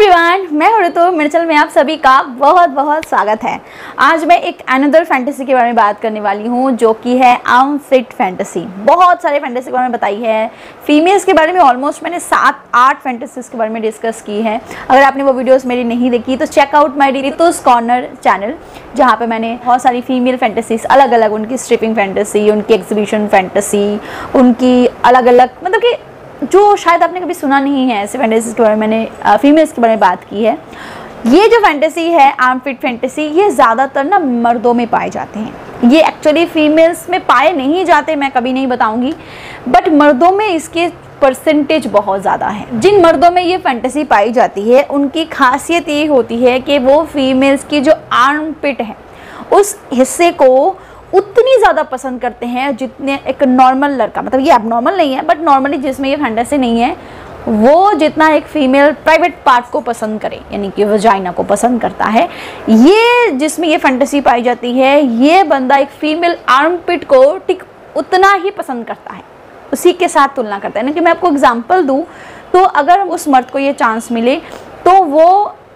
Everyone, मैं हूं ऋतु। मेरे चैनल में आप सभी का बहुत बहुत स्वागत है। आज मैं एक अनदर फैंटेसी के बारे में बात करने वाली हूं, जो कि है आर्म फिट फैंटेसी। बहुत सारे फैंटेसी के बारे में बताई है, फीमेल्स के बारे में ऑलमोस्ट मैंने 7-8 फैंटेसीज के बारे में डिस्कस की है। अगर आपने वो वीडियोस मेरी नहीं देखी तो check out my Ritu's corner channel, जहाँ पे मैंने बहुत सारी फीमेल फैंटेसीज अलग अलग, उनकी स्ट्रिपिंग फैंटेसी, उनकी एग्जीबिशन फैंटेसी, उनकी अलग अलग, मतलब कि जो शायद आपने कभी सुना नहीं है ऐसे फैंटेसीज के बारे में, मैंने फीमेल्स के बारे में बात की है। ये जो फैंटेसी है आर्म फिट फैंटेसी, ये ज़्यादातर ना मर्दों में पाए जाते हैं। ये एक्चुअली फीमेल्स में पाए नहीं जाते, मैं कभी नहीं बताऊंगी, बट मर्दों में इसके परसेंटेज बहुत ज़्यादा है। जिन मर्दों में ये फैंटेसी पाई जाती है उनकी खासियत ये होती है कि वो फीमेल्स की जो आर्म पिट है उस हिस्से को उतनी ज़्यादा पसंद करते हैं जितने एक नॉर्मल लड़का, मतलब ये एबनॉर्मल नहीं है बट नॉर्मली जिसमें ये फैंटेसी नहीं है, वो जितना एक फीमेल प्राइवेट पार्ट को पसंद करे, यानी कि वजाइना को पसंद करता है, ये जिसमें ये फैंटेसी पाई जाती है, ये बंदा एक फीमेल आर्म पिट को ठीक उतना ही पसंद करता है, उसी के साथ तुलना करता है। यानी कि मैं आपको एग्जाम्पल दूँ तो अगर उस मर्द को ये चांस मिले तो वो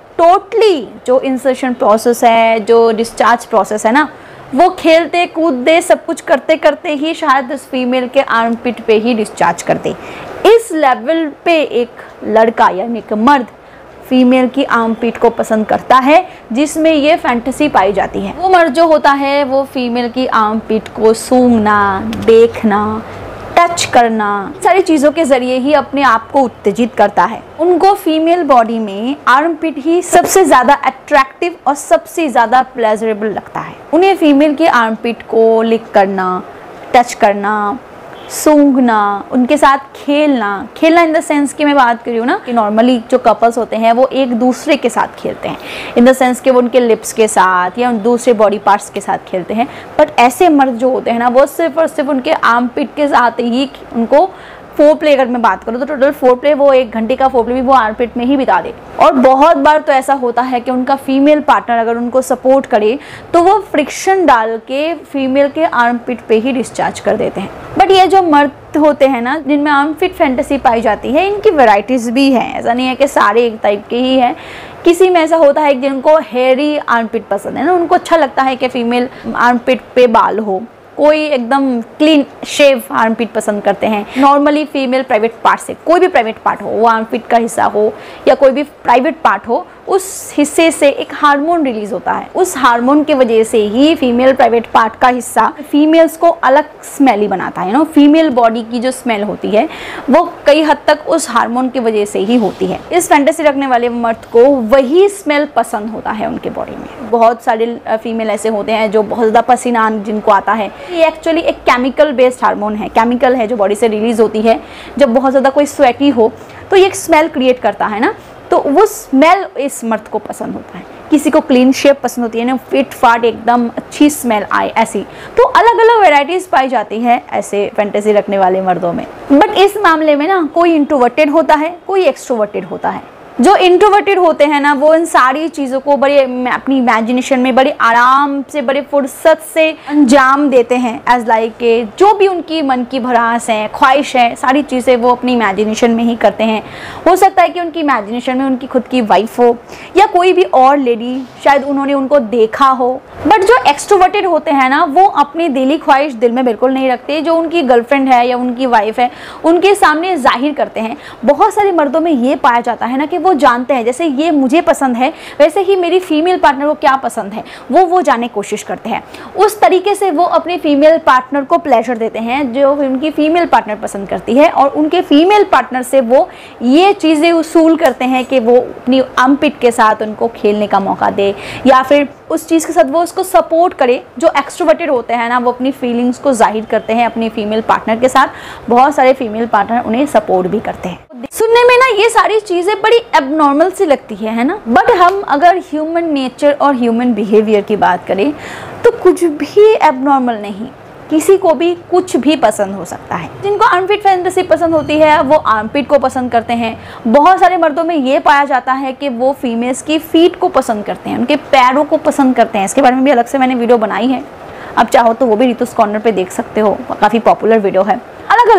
टोटली जो इंसर्शन प्रोसेस है, जो डिस्चार्ज प्रोसेस है ना, वो खेलते कूदते सब कुछ करते करते ही शायद उस फीमेल के आर्म पिट पे ही डिस्चार्ज कर दे। इस लेवल पे एक लड़का यानी कि मर्द फीमेल की आर्म पिट को पसंद करता है, जिसमें ये फैंटेसी पाई जाती है। वो मर्द जो होता है वो फीमेल की आर्म पिट को सूंघना, देखना, टच करना, सारी चीज़ों के ज़रिए ही अपने आप को उत्तेजित करता है। उनको फीमेल बॉडी में आर्म पिट ही सबसे ज़्यादा अट्रैक्टिव और सबसे ज़्यादा प्लेजरेबल लगता है। उन्हें फीमेल के आर्म पिट को लिक करना, टच करना, सूंघना, उनके साथ खेलना इन द सेंस कि मैं बात कर रही हूँ ना कि नॉर्मली जो कपल्स होते हैं वो एक दूसरे के साथ खेलते हैं, इन द सेंस कि वो उनके लिप्स के साथ या दूसरे बॉडी पार्ट्स के साथ खेलते हैं। बट ऐसे मर्द जो होते हैं ना, वो सिर्फ और सिर्फ उनके आर्म पिट के साथ ही उनको फोर प्ले, अगर मैं बात करूँ तो टोटल फोर प्ले, वो 1 घंटे का फोर प्ले भी वो आर्म पिट में ही बिता दे। और बहुत बार तो ऐसा होता है कि उनका फीमेल पार्टनर अगर उनको सपोर्ट करे तो वो फ्रिक्शन डाल के फीमेल के आर्म पिट पे ही डिस्चार्ज कर देते हैं। बट ये जो मर्द होते हैं ना जिनमें आर्म फिट फैंटेसी पाई जाती है, इनकी वैरायटीज़ भी हैं, ऐसा नहीं है कि सारे एक टाइप के ही हैं। किसी में ऐसा होता है कि जिनको हेयरी आर्म पिट पसंद है ना, उनको अच्छा लगता है कि फीमेल आर्म पिट पे बाल हो, कोई एकदम क्लीन शेव आर्म पिट पसंद करते हैं। नॉर्मली फीमेल प्राइवेट पार्ट से, कोई भी प्राइवेट पार्ट हो, वो आर्म पिट का हिस्सा हो या कोई भी प्राइवेट पार्ट हो, उस हिस्से से एक हार्मोन रिलीज होता है। उस हार्मोन की वजह से ही फीमेल प्राइवेट पार्ट का हिस्सा फीमेल्स को अलग स्मेली बनाता है। नो, फीमेल बॉडी की जो स्मेल होती है वो कई हद तक उस हार्मोन की वजह से ही होती है। इस फैंटेसी रखने वाले मर्द को वही स्मेल पसंद होता है उनके बॉडी में। बहुत सारे फीमेल ऐसे होते हैं जो बहुत ज़्यादा पसीना जिनको आता है, ये एक्चुअली एक केमिकल बेस्ड हार्मोन है, केमिकल है जो बॉडी से रिलीज होती है। जब बहुत ज़्यादा कोई स्वेटी हो तो ये एक स्मेल क्रिएट करता है ना, तो वो स्मेल इस मर्द को पसंद होता है। किसी को क्लीन शेप पसंद होती है ना, फिट फाट एकदम अच्छी स्मेल आए, ऐसी। तो अलग अलग वैरायटीज पाई जाती है ऐसे फैंटेसी रखने वाले मर्दों में। बट इस मामले में ना कोई इंट्रोवर्टेड होता है, कोई एक्सट्रोवर्टेड होता है। जो इंट्रोवर्टेड होते हैं ना, वो इन सारी चीज़ों को बड़े अपनी इमेजिनेशन में बड़े आराम से, बड़े फुर्सत से अंजाम देते हैं। एज लाइक के जो भी उनकी मन की भड़ास है, ख्वाहिश है, सारी चीज़ें वो अपनी इमेजिनेशन में ही करते हैं। हो सकता है कि उनकी इमेजिनेशन में उनकी खुद की वाइफ हो या कोई भी और लेडी, शायद उन्होंने उनको देखा हो। बट जो एक्सट्रोवर्टेड होते हैं ना, वो अपनी दिली ख्वाहिश दिल में बिल्कुल नहीं रखते। जो उनकी गर्लफ्रेंड है या उनकी वाइफ है उनके सामने जाहिर करते हैं। बहुत सारे मर्दों में ये पाया जाता है ना कि वो जानते हैं, जैसे ये मुझे पसंद है वैसे ही मेरी फीमेल पार्टनर को क्या पसंद है वो जानने की कोशिश करते हैं। उस तरीके से वो अपनी फीमेल पार्टनर को प्लेजर देते हैं जो उनकी फीमेल पार्टनर पसंद करती है, और उनके फीमेल पार्टनर से वो ये चीज़ें उसूल करते हैं कि वो अपनी आर्म पिट के साथ उनको खेलने का मौका दे, या फिर उस चीज़ के साथ वो उसको सपोर्ट करे। जो एक्सट्रोवर्टेड होते हैं ना, वो अपनी फीलिंग्स को जाहिर करते हैं अपनी फीमेल पार्टनर के साथ। बहुत सारे फीमेल पार्टनर उन्हें सपोर्ट भी करते हैं। सुनने में ना ये सारी चीज़ें बड़ी एबनॉर्मल सी लगती है ना, बट हम अगर ह्यूमन नेचर और ह्यूमन बिहेवियर की बात करें तो कुछ भी एबनॉर्मल नहीं, किसी को भी कुछ भी पसंद हो सकता है। जिनको आर्मपिट फैंटेसी पसंद होती है वो आर्मपिट को पसंद करते हैं। बहुत सारे मर्दों में ये पाया जाता है कि वो फीमेल्स की फीट को पसंद करते हैं, उनके पैरों को पसंद करते हैं। इसके बारे में भी अलग से मैंने वीडियो बनाई है, अब चाहो तो वो भी रितुस कॉर्नर पे देख सकते हो, काफ़ी पॉपुलर वीडियो है। अलग अलग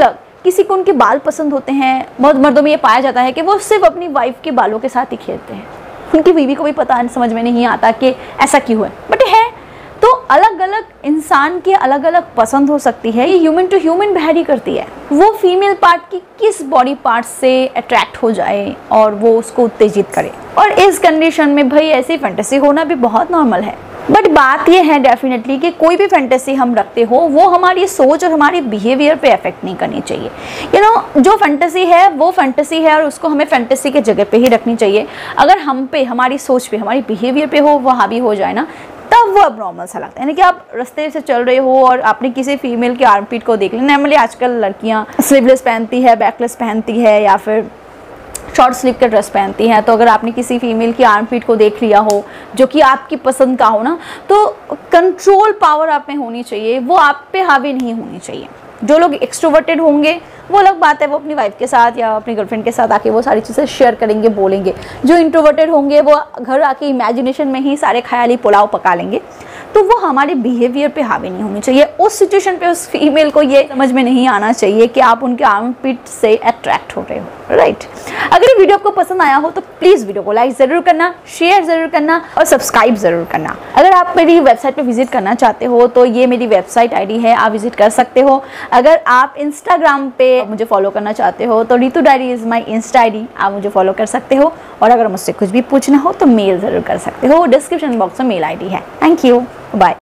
किसी को उनके बाल पसंद होते हैं, बहुत मर्दों में ये पाया जाता है कि वो सिर्फ अपनी वाइफ के बालों के साथ ही खेलते हैं, उनकी बीवी को भी पता समझ में नहीं आता कि ऐसा क्यों है, बट है। तो अलग अलग इंसान की अलग अलग पसंद हो सकती है, ये ह्यूमन टू ह्यूमन वैरी करती है, वो फीमेल पार्ट की किस बॉडी पार्ट से अट्रैक्ट हो जाए और वो उसको उत्तेजित करे। और इस कंडीशन में भाई ऐसी फैंटेसी होना भी बहुत नॉर्मल है। बट बात यह है डेफिनेटली कि कोई भी फैंटेसी हम रखते हो वो हमारी सोच और हमारे बिहेवियर पे अफेक्ट नहीं करनी चाहिए। जो फैंटेसी है वो फैंटेसी है और उसको हमें फैंटेसी के जगह पे ही रखनी चाहिए। अगर हम पे, हमारी सोच पे, हमारी बिहेवियर पे वो हावी हो जाए ना, तब वो अब नॉर्मल सा लगता है। यानी कि आप रास्ते से चल रहे हो और आपने किसी फीमेल के आर्मपिट को देख लिया। नॉर्मली आजकल लड़कियां स्लीवलेस पहनती है, बैकलेस पहनती है या फिर शॉर्ट स्लीव का ड्रेस पहनती हैं, तो अगर आपने किसी फीमेल की आर्मपिट को देख लिया हो जो कि आपकी पसंद का हो ना, तो कंट्रोल पावर आप में होनी चाहिए, वो आप पे हावी नहीं होनी चाहिए। जो लोग एक्सट्रोवर्टेड होंगे वो अलग बात है, वो अपनी वाइफ के साथ या अपनी गर्लफ्रेंड के साथ आके वो सारी चीज़ें शेयर करेंगे, बोलेंगे। जो इंट्रोवर्टेड होंगे वो घर आके इमेजिनेशन में ही सारे ख्याली पुलाव पका लेंगे। तो वो हमारे बिहेवियर पे हावी नहीं होनी चाहिए। उस सिचुएशन पे उस फीमेल को ये समझ में नहीं आना चाहिए कि आप उनके आर्मपिट से अट्रैक्ट हो रहे हो, राइट। अगर ये वीडियो आपको पसंद आया हो तो प्लीज़ वीडियो को लाइक ज़रूर करना, शेयर ज़रूर करना और सब्सक्राइब ज़रूर करना। अगर आप मेरी वेबसाइट पे विजिट करना चाहते हो तो ये मेरी वेबसाइट आईडी है, आप विजिट कर सकते हो। अगर आप इंस्टाग्राम पे मुझे फॉलो करना चाहते हो तो Ritu diary is my insta ID, आप मुझे फॉलो कर सकते हो। और अगर मुझसे कुछ भी पूछना हो तो मेल ज़रूर कर सकते हो, डिस्क्रिप्शन बॉक्स में मेल आईडी है। Thank you, bye.